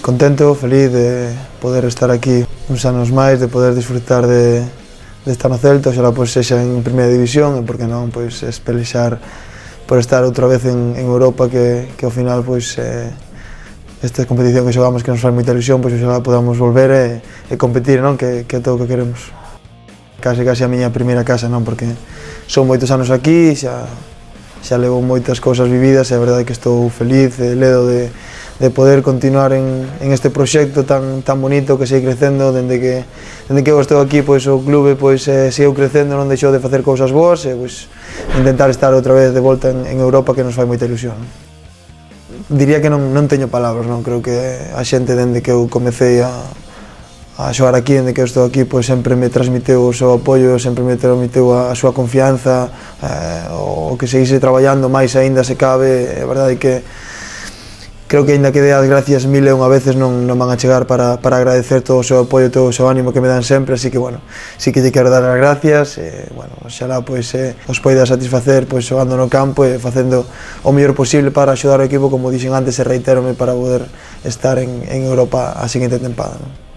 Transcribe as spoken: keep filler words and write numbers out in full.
Contento, feliz de poder estar aquí uns anos máis, de poder disfrutar de, de estar no Celta, oxalá pois sexa en primeira división e, por que non, pois espelexar por estar outra vez en, en Europa, que, que ao final pois eh, esta competición que xogamos que nos fai moita ilusión, pois oxalá podamos volver e, e competir, non? Que, que é todo o que queremos. Case case a miña primeira casa, non? Porque son moitos anos aquí, xa, xa levo moitas cousas vividas e a verdade é que estou feliz e ledo de de poder continuar en, en este proxecto tan, tan bonito que segue crecendo. Dende que, dende que eu estou aquí, pois, o clube pois, eh, seguiu crecendo, non deixou de facer cousas boas e pois, intentar estar outra vez de volta en, en Europa, que nos fai moita ilusión. Diría que non, non teño palabras, non? Creo que a xente dende que eu comecei a, a xogar aquí, dende que eu estou aquí, pois sempre me transmiteu o seu apoio, sempre me transmiteu a, a súa confianza, eh, o que seguise traballando máis aínda se cabe. A verdade é que creo que aínda que dé as gracias mil e unha veces non, non van a chegar para, para agradecer todo o seu apoio, todo o seu ánimo que me dan sempre, así que, bueno, sí que lle quero dar as gracias e, bueno, oxalá, pois, eh, os poida satisfacer, pois, xogando no campo e facendo o mellor posible para axudar o equipo, como dixen antes e reitérome, para poder estar en, en Europa a seguinte tempada, non?